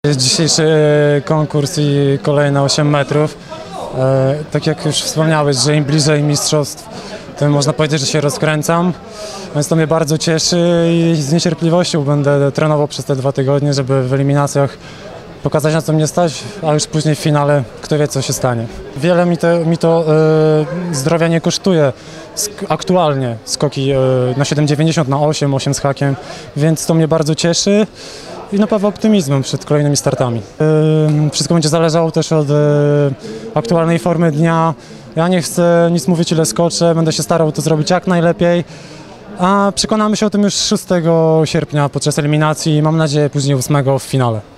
Jest dzisiejszy konkurs i kolejne 8 metrów. Tak jak już wspomniałeś, że im bliżej mistrzostw, tym można powiedzieć, że się rozkręcam. Więc to mnie bardzo cieszy i z niecierpliwością będę trenował przez te 2 tygodnie, żeby w eliminacjach pokazać, na co mnie stać, a już później w finale kto wie, co się stanie. Wiele mi to zdrowia nie kosztuje aktualnie, skoki na 7,90, na 8 z hakiem, więc to mnie bardzo cieszy i napawa optymizmem przed kolejnymi startami. Wszystko będzie zależało też od aktualnej formy dnia. Ja nie chcę nic mówić, ile skoczę, będę się starał to zrobić jak najlepiej, a przekonamy się o tym już 6 sierpnia podczas eliminacji i mam nadzieję później 8 w finale.